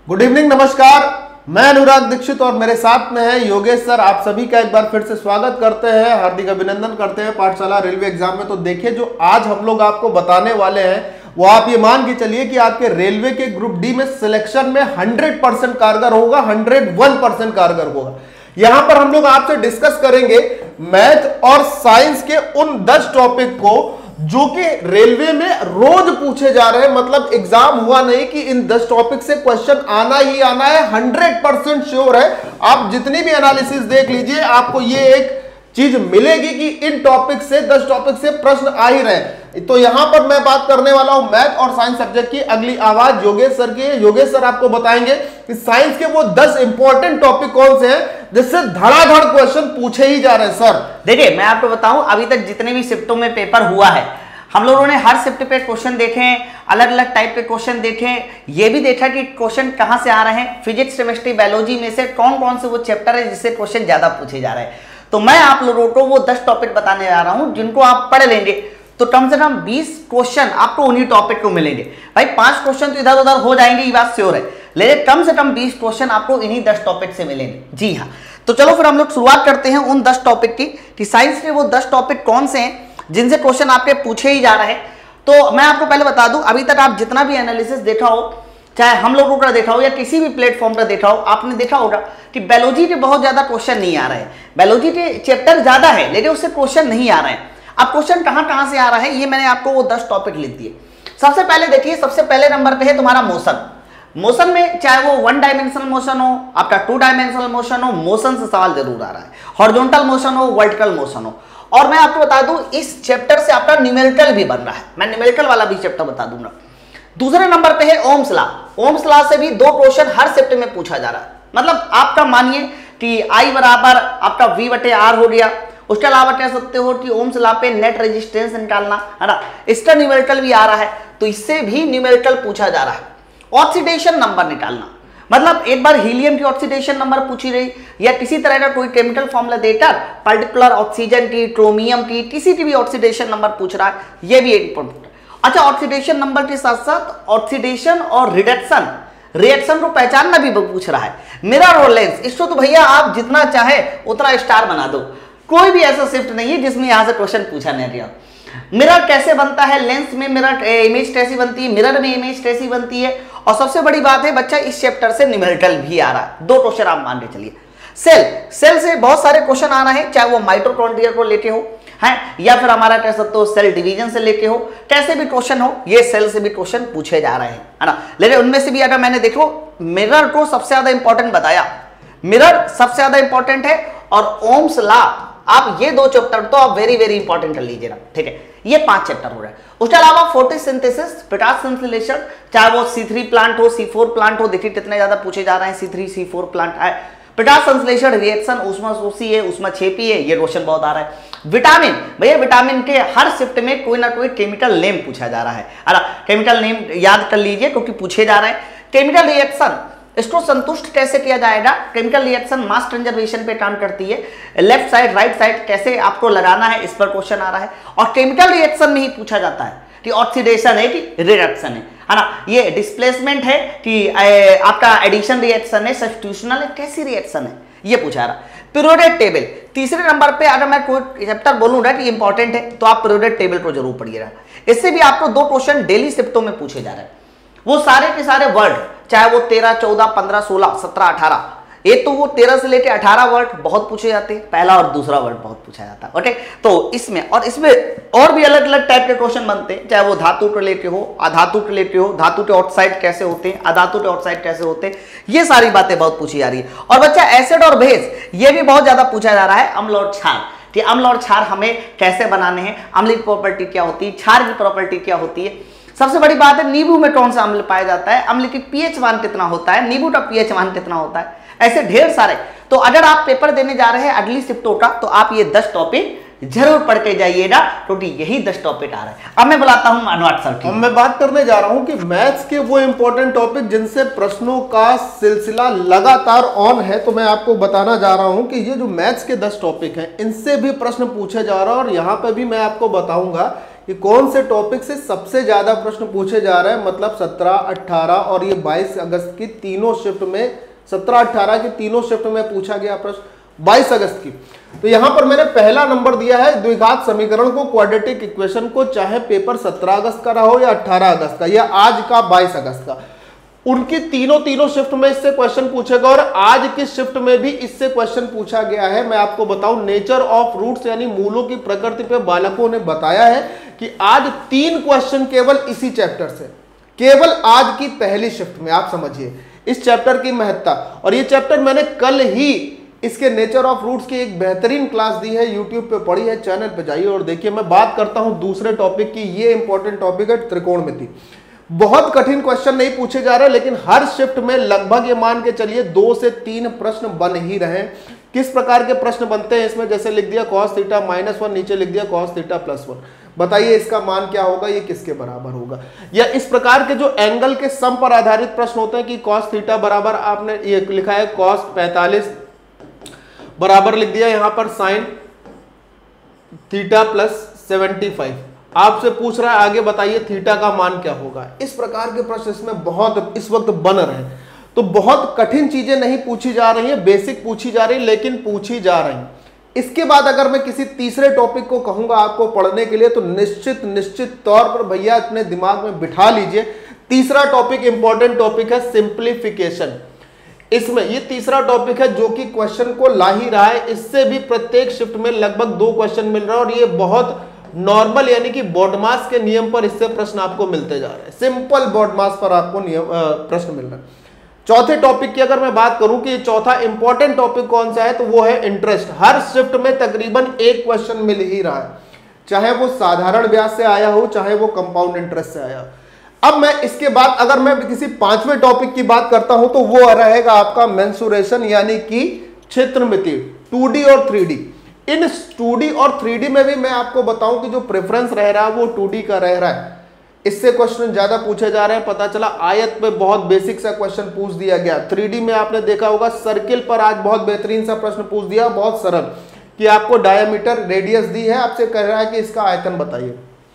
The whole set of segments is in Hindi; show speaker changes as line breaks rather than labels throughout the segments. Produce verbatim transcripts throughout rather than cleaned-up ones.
गुड इवनिंग, नमस्कार। मैं अनुराग दीक्षित और मेरे साथ में है योगेश सर। आप सभी का एक बार फिर से स्वागत करते हैं, हार्दिक अभिनंदन करते हैं पाठशाला रेलवे एग्जाम में। तो देखिए, जो आज हम लोग आपको बताने वाले हैं वो आप ये मान के चलिए कि आपके रेलवे के ग्रुप डी में सिलेक्शन में हंड्रेड परसेंट कारगर होगा, हंड्रेड वन परसेंट कारगर होगा। यहां पर हम लोग आपसे डिस्कस करेंगे मैथ और साइंस के उन दस टॉपिक को जो कि रेलवे में रोज पूछे जा रहे हैं। मतलब एग्जाम हुआ नहीं कि इन दस टॉपिक से क्वेश्चन आना ही आना है, हंड्रेड परसेंट श्योर है। आप जितनी भी एनालिसिस देख लीजिए, आपको ये एक चीज मिलेगी कि इन टॉपिक से दस टॉपिक से प्रश्न आ ही रहे। तो यहां पर मैं बात करने वाला हूं मैथ और साइंस सब्जेक्ट की। अगली आवाज योगेश सर की है। योगेश सर आपको बताएंगे कि साइंस के वो दस इंपॉर्टेंट टॉपिक कौन से हैं जिससे धड़ाधड़ क्वेश्चन पूछे ही जा रहे हैं। सर
देखिए, मैं आपको बताऊं, अभी तक जितने भी शिफ्टों में पेपर हुआ है, हम लोगों ने हर शिफ्ट पे क्वेश्चन देखे, अलग अलग टाइप के क्वेश्चन देखे। ये भी देखा कि क्वेश्चन कहां से आ रहे हैं, फिजिक्स, केमिस्ट्री, बायोलॉजी में से कौन कौन से वो चैप्टर है जिससे क्वेश्चन ज्यादा पूछे जा रहे हैं। तो मैं आप लोगों को वो दस टॉपिक बताने जा रहा हूं जिनको आप पढ़ लेंगे तो कम से कम बीस क्वेश्चन आपको उन्हीं टॉपिक को मिलेंगे। भाई पांच क्वेश्चन तो इधर उधर हो जाएंगे, ये बात श्योर है, लेकिन कम से कम बीस क्वेश्चन आपको इन्हीं दस टॉपिक से मिलेंगे। जी हाँ, तो चलो फिर हम लोग शुरुआत करते हैं उन दस टॉपिक की कि साइंस के वो दस टॉपिक कौन से हैं जिनसे क्वेश्चन आपके पूछे ही जा रहे हैं। तो मैं आपको पहले बता दूं, अभी तक आप जितना भी एनालिसिस देखा हो, चाहे हम लोगों का देखा हो या किसी भी प्लेटफॉर्म पर देखा हो, आपने देखा होगा कि बायोलॉजी के बहुत ज्यादा क्वेश्चन नहीं आ रहे हैं। बायोलॉजी के चैप्टर ज्यादा है लेकिन उससे क्वेश्चन नहीं आ रहे हैं। अब क्वेश्चन कहां कहां से आ रहा है, ये मैंने आपको वो दस टॉपिक लिख दिए। सबसे पहले देखिए, सबसे पहले नंबर पे है तुम्हारा मोशन। मोशन में चाहे वो वन डायमेंशनल मोशन हो, आपका टू डायमेंशनल मोशन हो, मोशन से सवाल जरूर आ रहा है। हॉरिजॉन्टल मोशन हो, वर्टिकल मोशन हो। और मैं आपको बता दूं, इस चैप्टर से आपका न्यूमेरिकल भी बन रहा है। मैं न्यूमेरिकल वाला भी चैप्टर बता दूंगा। दूसरे नंबर पे है ओम्स लॉ। ओम्स लॉ से भी दो क्वेश्चन हर शिफ्ट में पूछा जा रहा है। मतलब आपका मानिए कि आई बराबर आपका वी बटे आर हो गया। उसके अलावा कह सकते हो कि ओम्स लॉ पे नेट रेजिस्टेंस निकालना है ना, इसका न्यूमेरिकल भी आ रहा है, तो इससे भी न्यूमेरिकल पूछा जा रहा है। ऑक्सीडेशन नंबर निकालना, मतलब एक बार हीलियम की ऑक्सीडेशन नंबर पूछी रही या किसी तरह का कोई केमिकल फॉर्मूला देकर पर्टिकुलर ऑक्सीजन की, क्रोमियम की, किसी की भी ऑक्सीडेशन नंबर पूछ रहा है, ये भी इंपॉर्टेंट। अच्छा, ऑक्सीडेशन नंबर के साथ साथ ऑक्सीडेशन और रिडक्शन रिएक्शन को पहचानना भी पूछ रहा है। मिरर और लेंस, इसको तो भैया आप जितना चाहे उतना स्टार बना दो, कोई भी ऐसा शिफ्ट नहीं है जिसमें यहां से क्वेश्चन पूछा नहीं गया। मिरर कैसे बनता है, लेंस में मिरर इमेज कैसी बनती है, मिरर में इमेज कैसी बनती है, और सबसे बड़ी बात है बच्चा, इस चैप्टर से न्यूमेरिकल भी आ रहा है। दो क्वेश्चन आप मान के चलिए। सेल सेल से बहुत सारे क्वेश्चन आ रहे हैं, चाहे वो माइटोकॉन्ड्रिया को लेके हो है या फिर हमारा कह सकते हो सेल डिवीजन से लेके हो, कैसे भी क्वेश्चन हो, ये सेल से भी क्वेश्चन पूछे जा रहे हैं, है ना। लेकिन उनमें से भी अगर मैंने देखो मिरर को सबसे ज्यादा इंपॉर्टेंट बताया, मिरर सबसे ज्यादा इंपॉर्टेंट है, और ओम्स लॉ, आप ये दो चैप्टर तो आप वेरी वेरी इंपॉर्टेंट कर लीजिएगा, ठीक है। ये पांच चैप्टर हो रहा है। उसके अलावा फोटोसिंथेसिस, प्रकाश संश्लेषण, चाहे वो सी थ्री प्लांट हो, सी फोर प्लांट हो, देखिए कितने ज्यादा पूछे जा रहे हैं, C three C four plant है। प्रकाश संश्लेषण, रिएक्शन, ऊष्माशोषी है, ऊष्माक्षेपी है, ये क्वेश्चन बहुत आ रहा है। विटामिन, भैया विटामिन के हर शिफ्ट में कोई ना कोई केमिकल नेम पूछा जा रहा है, अरे केमिकल नेम याद कर लीजिए क्योंकि पूछे जा रहे हैं। केमिकल रिएक्शन, इसको संतुष्ट कैसे किया जाएगा, केमिकल रिएक्शन मास कंजर्वेशन पे काम करती है, लेफ्ट साइड राइट साइड कैसे आपको लगाना है, इस पर क्वेश्चन आ रहा है। और केमिकल रिएक्शन में ही पूछा जाता है कि ऑक्सीडेशन है कि रिडक्शन है, है ना, ये डिस्प्लेसमेंट है कि आपका एडिशन रिएक्शन है, सब्स्टिट्यूशनल है, कैसी रिएक्शन है, ये पूछा रहा। पीरियोडिक टेबल, तीसरे नंबर पे अगर मैं कोई चैप्टर बोलूंगा कि इंपॉर्टेंट है तो आप पीरियोडिक टेबल को जरूर पढ़िएगा। इससे भी आपको दो क्वेश्चन डेली शिफ्टों में पूछे जा रहे हैं। वो सारे के सारे वर्ड, चाहे वो तेरह, चौदह, पंद्रह, सोलह, सत्रह, अठारह, एक तो वो तेरह से लेकर अठारह वर्ड बहुत पूछे जाते हैं, पहला और दूसरा वर्ड बहुत पूछा जाता है, ओके। तो इसमें और इसमें और भी अलग अलग टाइप के क्वेश्चन बनते हैं, चाहे वो धातु के रिलेटेड हो, अधातु के रिलेटेड हो, धातु के ऑक्साइड कैसे होते हैं, अधातु के ऑक्साइड कैसे होते हैं, ये सारी बातें बहुत पूछी जा रही है। और बच्चा एसिड और बेस, ये भी बहुत ज्यादा पूछा जा रहा है। अम्ल और क्षार, कि अम्ल और क्षार हमें कैसे बनाने हैं, अम्ल की प्रॉपर्टी क्या होती है, क्षार की प्रॉपर्टी क्या होती है। सबसे बड़ी बात है, नींबू में कौन सा अम्ल पाया जाता है, अम्ल की पीएच मान कितना होता है, नींबू का पीएच मान कितना होता है, ऐसे ढेर सारे। तो अगर आप पेपर देने जा रहे हैं अगली शिफ्टों का, तो आप ये दस टॉपिक जरूर पढ़ के जाइएगा क्योंकि यही दस टॉपिक आ रहे हैं। अब मैं बुलाता हूं अनुराग सर की।
अब मैं बात करने जा रहा हूं कि मैथ्स के वो इंपॉर्टेंट टॉपिक जिनसे प्रश्नों का सिलसिला लगातार ऑन है। तो मैं आपको बताना जा रहा हूं कि ये जो मैथ्स के दस टॉपिक हैं इनसे भी प्रश्न पूछे जा रहा है, और यहां पे भी मैं आपको बताऊंगा कि कौन से टॉपिक से सबसे ज्यादा प्रश्न पूछे जा रहे हैं, मतलब सत्रह, अठारह और ये बाईस अगस्त की तीनों शिफ्ट में, सत्रह अठारह की तीनों शिफ्ट में पूछा गया प्रश्न बाईस अगस्त की। तो यहां पर मैंने पहला नंबर दिया है द्विघात समीकरण को, क्वाड्रेटिक इक्वेशन को, चाहे पेपर सत्रह अगस्त का रहा हो या अठारह अगस्त का या आज का बाईस अगस्त का, उनकी तीनों तीनों शिफ्ट में इससे क्वेश्चन पूछेगा। और आज की शिफ्ट में भी इससे क्वेश्चन पूछा गया है। मैं आपको बताऊं, नेचर ऑफ रूट्स यानी मूलों की प्रकृति पे बालकों ने बताया है कि आज तीन क्वेश्चन केवल इसी चैप्टर से, केवल आज की पहली शिफ्ट में। आप समझिए इस चैप्टर की महत्ता। और ये चैप्टर मैंने कल ही इसके नेचर ऑफ रूट्स की एक बेहतरीन क्लास दी है, यूट्यूब पे पढ़ी है, चैनल पे जाइए और देखिए। मैं बात करता हूं दूसरे टॉपिक की, ये इंपॉर्टेंट टॉपिक है त्रिकोणमिति। बहुत कठिन क्वेश्चन नहीं पूछे जा रहे, लेकिन हर शिफ्ट में लगभग ये मान के चलिए दो से तीन प्रश्न बन ही रहे। किस प्रकार के प्रश्न बनते हैं इसमें, जैसे लिख दिया कॉस थीटा माइनस वन, नीचे लिख दिया कॉस थीटा प्लस वन, बताइए इसका मान क्या होगा, ये किसके बराबर होगा। या इस प्रकार के जो एंगल के सम पर आधारित प्रश्न होते हैं कि कॉस थीटा बराबर, आपने ये लिखा है कॉस पैंतालीस बराबर लिख दिया यहां पर sine theta plus seventy five, आपसे पूछ रहा है आगे बताइए थीटा का मान क्या होगा। इस प्रकार के प्रश्न इसमें बहुत इस वक्त बन रहे हैं। तो बहुत कठिन चीजें नहीं पूछी जा रही है, बेसिक पूछी जा रही, लेकिन पूछी जा रही। इसके बाद अगर मैं किसी तीसरे टॉपिक को कहूंगा आपको पढ़ने के लिए, तो निश्चित निश्चित तौर पर भैया अपने दिमाग में बिठा लीजिए, तीसरा टॉपिक इंपॉर्टेंट टॉपिक है सिंप्लीफिकेशन। इसमें ये तीसरा टॉपिक है जो कि क्वेश्चन को ला ही रहा है। इससे भी प्रत्येक शिफ्ट में लगभग दो क्वेश्चन मिल रहा है और ये बहुत नॉर्मल यानी कि बॉडमास के नियम पर इससे प्रश्न आपको मिलते जा रहे हैं। सिंपल बॉडमास पर आपको नियम प्रश्न मिल रहा है। चौथे टॉपिक की अगर मैं बात करूं कि चौथा इंपॉर्टेंट टॉपिक कौन सा है, तो वो है इंटरेस्ट। हर शिफ्ट में तकरीबन एक क्वेश्चन मिल ही रहा है, चाहे वो साधारण ब्याज से आया हो, चाहे वो कंपाउंड इंटरेस्ट से आया हो। अब मैं इसके बाद अगर मैं किसी पांचवें टॉपिक की बात करता हूं, तो वो रहेगा आपका मेंसुरेशन यानी कि क्षेत्रमिति, टू डी और थ्री डी। इन टू डी और थ्री डी में भी मैं आपको बताऊं कि जो प्रेफरेंस रह रहा है वो टू डी का रह रहा है। इससे क्वेश्चन ज्यादा पूछे जा रहे हैं। पता चला आयत पे बहुत बेसिक सा क्वेश्चन पूछ दिया गया। थ्री डी में आपने देखा होगा सर्किल पर आज बहुत बेहतरीन सा प्रश्न पूछ दिया, बहुत सरल, कि आपको डायमीटर रेडियस दी है, आपसे कह रहा है कि इसका आयतन बताइए।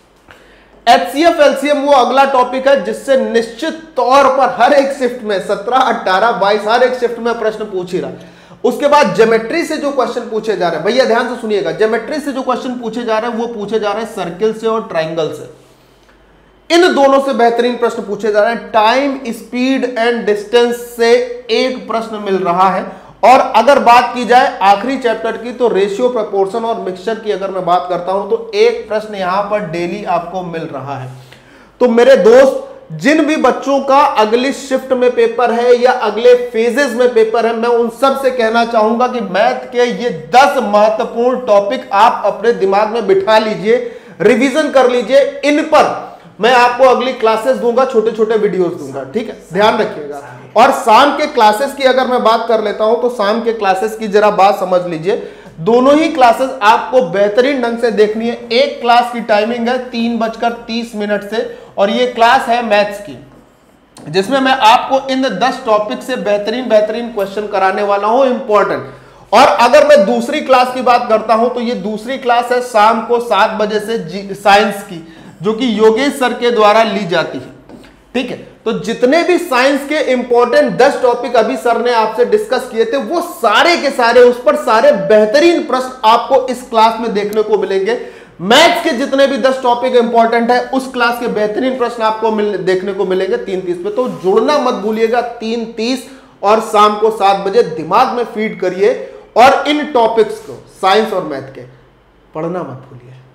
एचसीएफ एलसीएम वो अगला टॉपिक है जिससे निश्चित तौर पर हर एक शिफ्ट में सत्रह, अठारह, बाईस हर एक शिफ्ट में प्रश्न पूछ ही रहा है। उसके बाद ज्योमेट्री से जो क्वेश्चन पूछे जा रहे हैं, भैया ध्यान से सुनिएगा, ज्योमेट्री से जो क्वेश्चन पूछे जा रहे हैं वो पूछे जा रहे हैं सर्किल से और ट्राइंगल से। इन दोनों से बेहतरीन प्रश्न पूछे जा रहे हैं। टाइम, स्पीड एंड डिस्टेंस से एक प्रश्न मिल रहा है। और अगर बात की जाए आखिरी चैप्टर की, तो रेशियो, प्रोपोर्शन और मिक्सचर की अगर मैं बात करता हूं, तो एक प्रश्न यहां पर डेली आपको मिल रहा है। तो मेरे दोस्त, जिन भी बच्चों का अगली शिफ्ट में पेपर है या अगले फेजेस में पेपर है, मैं उन सब से कहना चाहूंगा कि मैथ के ये दस महत्वपूर्ण टॉपिक आप अपने दिमाग में बिठा लीजिए, रिवीजन कर लीजिए। इन पर मैं आपको अगली क्लासेस दूंगा, छोटे छोटे वीडियोस दूंगा, ठीक है, ध्यान रखिएगा। और शाम के क्लासेस की अगर मैं बात कर लेता हूं, तो शाम के क्लासेस की जरा बात समझ लीजिए। दोनों ही क्लासेस आपको बेहतरीन ढंग से देखनी है। एक क्लास की टाइमिंग है तीन बजकर तीस मिनट से, और ये क्लास है मैथ्स की, जिसमें मैं आपको इन दस टॉपिक से बेहतरीन बेहतरीन क्वेश्चन कराने वाला हूं, इंपॉर्टेंट। और अगर मैं दूसरी क्लास की बात करता हूं, तो ये दूसरी क्लास है शाम को सात बजे से साइंस की, जो कि योगेश सर के द्वारा ली जाती है, ठीक है। तो जितने भी साइंस के इंपॉर्टेंट दस टॉपिक अभी सर ने आपसे डिस्कस किए थे, वो सारे के सारे, उस पर सारे बेहतरीन प्रश्न आपको इस क्लास में देखने को मिलेंगे। मैथ्स के जितने भी दस टॉपिक इंपॉर्टेंट है, उस क्लास के बेहतरीन प्रश्न आपको मिल, देखने को मिलेंगे तीन तीस पे। तो जुड़ना मत भूलिएगा, तीन तीस और शाम को सात बजे दिमाग में फीड करिए, और इन टॉपिक्स को साइंस और मैथ के पढ़ना मत भूलिए।